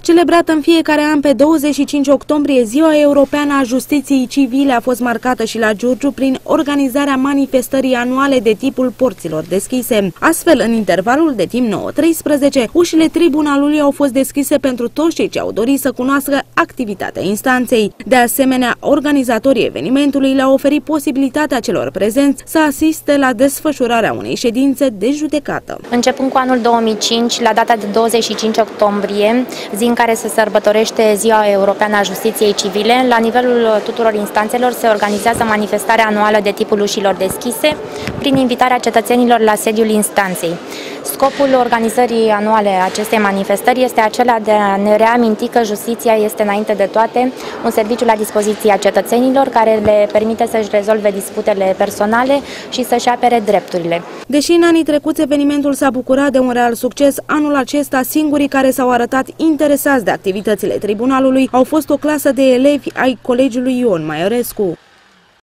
Celebrată în fiecare an pe 25 octombrie, Ziua Europeană a Justiției Civile a fost marcată și la Giurgiu prin organizarea manifestării anuale de tipul porților deschise. Astfel, în intervalul de timp 9-13, ușile tribunalului au fost deschise pentru toți cei ce au dorit să cunoască activitatea instanței. De asemenea, organizatorii evenimentului le-au oferit posibilitatea celor prezenți să asiste la desfășurarea unei ședințe de judecată. Începând cu anul 2005, la data de 25 octombrie, zi în care se sărbătorește Ziua Europeană a Justiției Civile, la nivelul tuturor instanțelor se organizează manifestarea anuală de tipul ușilor deschise, prin invitarea cetățenilor la sediul instanței. Scopul organizării anuale acestei manifestări este acela de a ne reaminti că justiția este înainte de toate un serviciu la dispoziția cetățenilor care le permite să-și rezolve disputele personale și să-și apere drepturile. Deși în anii trecuți evenimentul s-a bucurat de un real succes, anul acesta singurii care s-au arătat interesați de activitățile tribunalului au fost o clasă de elevi ai Colegiului Ion Maiorescu.